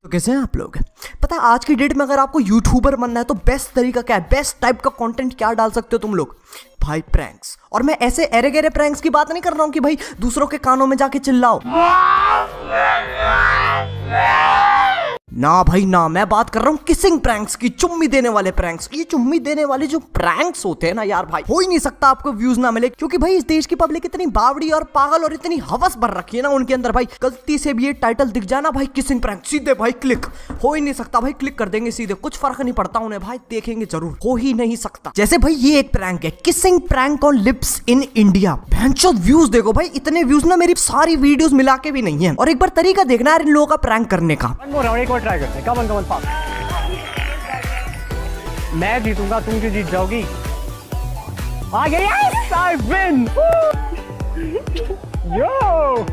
तो कैसे हैं आप लोग? पता है आज की डेट में अगर आपको यूट्यूबर बनना है तो बेस्ट तरीका क्या है, बेस्ट टाइप का कंटेंट क्या डाल सकते हो तुम लोग? भाई प्रैंक्स। और मैं ऐसे एरे गेरे प्रैंक्स की बात नहीं कर रहा हूं कि भाई दूसरों के कानों में जाके चिल्लाओ, ना भाई ना, मैं बात कर रहा हूँ किसिंग प्रैंक्स की, चुम्मी देने वाले प्रैंक्स। ये चुम्मी देने वाले जो प्रैंक्स होते हैं ना यार, भाई हो ही नहीं सकता आपको व्यूज ना मिले, क्योंकि भाई इस देश की पब्लिक इतनी बावड़ी और पागल और इतनी हवस भर रखी है ना उनके अंदर। भाई गलती से भी ये टाइटल दिख जाए ना भाई किसिंग प्रैंक, सीधे भाई क्लिक हो ही नहीं सकता, भाई क्लिक कर देंगे सीधे, कुछ फर्क नहीं पड़ता उन्हें, भाई देखेंगे जरूर, हो ही नहीं सकता। जैसे भाई ये एक प्रैंक है, kissing prank on lips in India. भैंचोद व्यूज देखो भाई, इतने व्यूज ना मेरी सारी वीडियोस मिला के भी नहीं है। और एक बार तरीका देखना यार इन लोगों का प्रैंक करने का। एक बार ट्राई करते हैं। Come on fast. मैं जीतूंगा, तुम क्यों जीत जाओगी? आ गया, यस आई विन। यो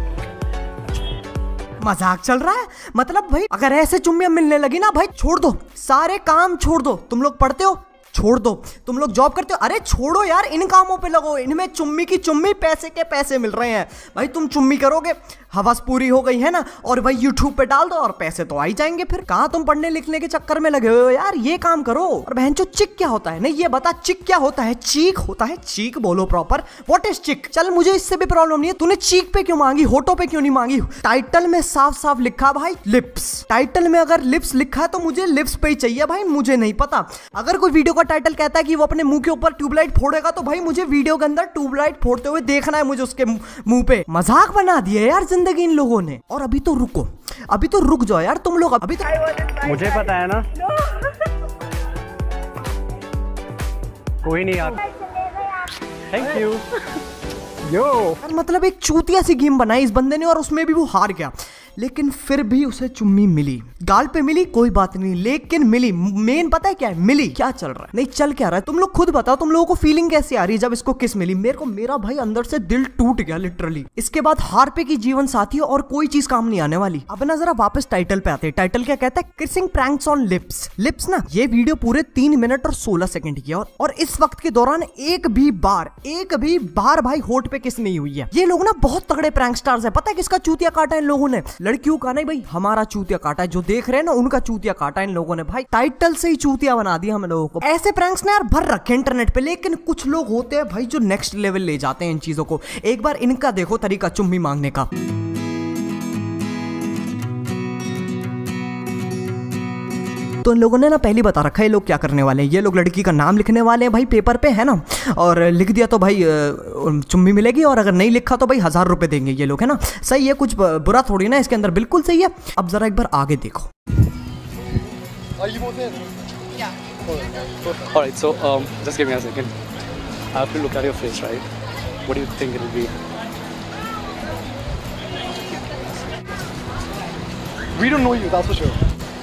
मजाक चल रहा है? मतलब भाई अगर ऐसे चुम्मियां मिलने लगी ना भाई, छोड़ दो सारे काम, छोड़ दो। तुम लोग पढ़ते हो, छोड़ दो। तुम लोग जॉब करते हो, अरे छोड़ो यार, इन कामों पे लगो, इनमें चुम्मी की चुम्मी, पैसे के पैसे मिल रहे हैं। भाई तुम चुम्मी करोगे, हवस पूरी हो गई है ना, और भाई यूट्यूब पे डाल दो और पैसे तो आ ही जाएंगे। फिर कहाँ तुम पढ़ने लिखने के चक्कर में लगे हो यार, ये काम करो। और बहनचो चिक क्या होता है? नहीं ये बता, चिक क्या होता है? चीक होता है, चीक बोलो प्रॉपर। व्हाट इज चिक? चल मुझे इससे भी प्रॉब्लम नहीं है, तूने चीक पे क्यों मांगी, होठों पे क्यों नहीं मांगी? टाइटल में साफ साफ लिखा भाई लिप्स। टाइटल में अगर लिप्स लिखा है तो मुझे लिप्स पे ही चाहिए भाई, मुझे नहीं पता। अगर कोई वीडियो का टाइटल कहता है कि वो अपने मुंह के ऊपर ट्यूबलाइट फोड़ेगा तो भाई मुझे वीडियो के अंदर ट्यूबलाइट फोड़ते हुए देखना है, मुझे उसके मुंह पे। मजाक बना दिया यार जिंदगी इन लोगों ने। और अभी तो रुको, अभी तो रुक जाओ यार तुम लोग, अभी तो मुझे पता है ना। कोई नहीं यार, थैंक यू। यो मतलब एक चूतिया सी गेम बनाई इस बंदे ने और उसमें भी वो हार गया, लेकिन फिर भी उसे चुम्मी मिली। गाल पे मिली कोई बात नहीं, लेकिन मिली। मेन पता है क्या है? मिली। क्या चल रहा है, नहीं चल क्या रहा है, तुम लोग खुद बताओ। तुम लोगों को फीलिंग कैसी आ रही है जब इसको किस मिली? मेरा भाई अंदर से दिल टूट गया लिटरली। इसके बाद हार पे की जीवन साथी और कोई चीज काम नहीं आने वाली। अब ना जरा वापस टाइटल पे आते हैं। टाइटल क्या कहता है? Kissing pranks on lips. Lips ना, ये वीडियो पूरे 3 मिनट और 16 सेकंड की है, और इस वक्त के दौरान एक भी बार भाई होठ पे किस नहीं हुई है। ये लोग ना बहुत तगड़े प्रैंक स्टार्स है। पता है किसका चूतिया काटा इन लोगों ने? लड़कियों का नहीं भाई, हमारा चूतिया काटा है। जो देख रहे हैं ना उनका चूतिया काटा इन लोगों ने। भाई टाइटल से ही चूतिया बना दिया हम लोगों को। ऐसे प्रैंक्स ना यार भर रखे इंटरनेट पे, लेकिन कुछ लोग होते हैं भाई जो नेक्स्ट लेवल ले जाते हैं इन चीजों को। एक बार इनका देखो तरीका चुम्मी मांगने का। तो इन लोगों ने ना पहले बता रखा है ये लोग क्या करने वाले हैं। ये लोग लड़की का नाम लिखने वाले हैं भाई पेपर पे, है ना, और लिख दिया तो भाई चुम्मी मिलेगी, और अगर नहीं लिखा तो भाई 1000 रुपए देंगे ये लोग, है ना। सही है, कुछ बुरा थोड़ी ना इसके अंदर, बिल्कुल सही है। अब जरा एक बार आगे देखो। Alright, so just give me a second. I have to look at your face, right? What do you think it will be? We don't know you, that's for sure.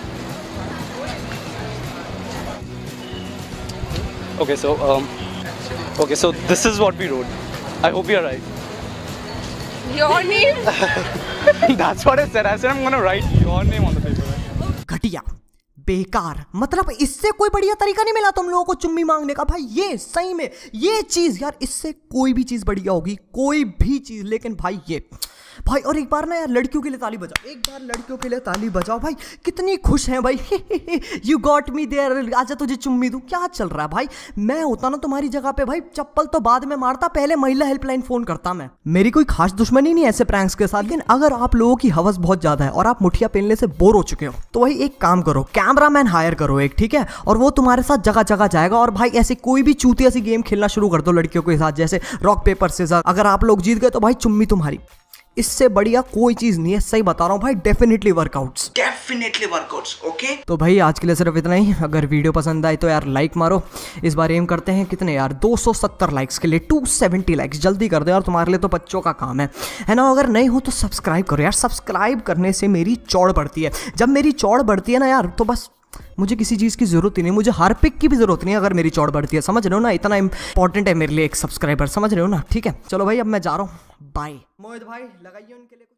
Okay, so this is what we wrote. I hope you're right. Your name? That's what I said. I said I'm gonna write your name on the paper. घटिया, बेकार। मतलब इससे कोई बढ़िया तरीका नहीं मिला तुम लोगों को चुम्मी मांगने का। भाई ये सही में ये चीज यार, इससे कोई भी चीज बढ़िया होगी, कोई भी चीज, लेकिन भाई ये भाई। और एक बार ना यार लड़कियों के लिए ताली बजाओ, एक बार लड़कियों के लिए ताली बजाओ भाई, कितनी खुश हैं भाई। यू गॉट मी देयर, आजा तुझे चुम्मी दूं। क्या चल रहा है भाई? मैं होता ना तुम्हारी जगह पे भाई, चप्पल तो बाद में मारता, पहले महिला हेल्पलाइन फोन करता मैं। मेरी कोई खास दुश्मनी नहीं है ऐसे प्रैंक्स के साथ, लेकिन अगर आप लोगों की हवस बहुत ज्यादा है और आप मुठिया पहनने से बोर हो चुके हो तो भाई एक काम करो, कैमरामैन हायर करो एक, ठीक है, और वो तुम्हारे साथ जगह जगह जाएगा। और भाई ऐसे कोई भी चूतिया सी गेम खेलना शुरू कर दो लड़कियों के साथ, जैसे रॉक पेपर सीजर। अगर आप लोग जीत गए तो भाई चुम्मी तुम्हारी। इससे बढ़िया कोई चीज नहीं है, सही बता रहा हूँ भाई। Definitely workouts, okay. तो भाई आज के लिए सिर्फ इतना ही। अगर वीडियो पसंद आए तो यार लाइक मारो। इस बार एम करते हैं कितने यार, 270 लाइक्स के लिए, 270 लाइक्स जल्दी कर दो यार, तुम्हारे लिए तो बच्चों का काम है ना। अगर नहीं हो तो सब्सक्राइब करो यार, सब्सक्राइब करने से मेरी चौड़ बढ़ती है। जब मेरी चौड़ बढ़ती है ना यार, तो बस मुझे किसी चीज़ की जरूरत ही नहीं, मुझे हर पिक की भी जरूरत नहीं अगर मेरी चौड़ बढ़ती है। समझ रहे हो ना, इतना इंपॉर्टेंट है मेरे लिए एक सब्सक्राइबर, समझ रहे हो ना। ठीक है चलो भाई, अब मैं जा रहा हूँ, बाय। मोहित भाई लगाइए उनके लिए।